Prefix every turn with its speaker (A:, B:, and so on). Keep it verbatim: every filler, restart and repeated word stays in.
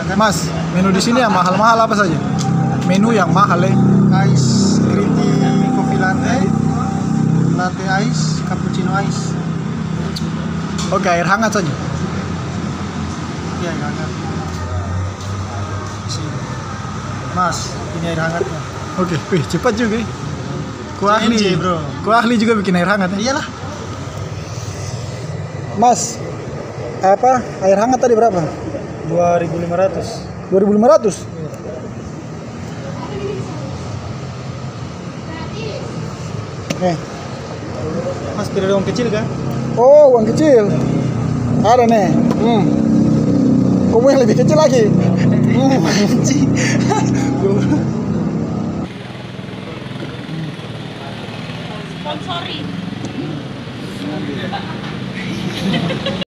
A: kan.
B: Mas, menu di sini yang mahal-mahal apa saja? Menu yang mahal ya?
A: Ice green tea, coffee latte, latte ice, cappuccino ice.
B: Oke, air hangat saja.
A: Iya, air hangat. Sini. Mas, ini air hangatnya.
B: Oke, wih cepat juga. Ku ahli,
A: C N J, bro.
B: Ku ahli juga bikin air hangat ya.
A: Iyalah.
B: Mas, apa air hangat tadi berapa?
A: dua ribu lima ratus.
B: dua ribu lima ratus. Nih.
A: Mas, tidak ada uang kecil kan?
B: Oh, uang kecil. Ada nih. Hmm. Kamu yang lebih kecil lagi. Hmm.
C: Sponsori.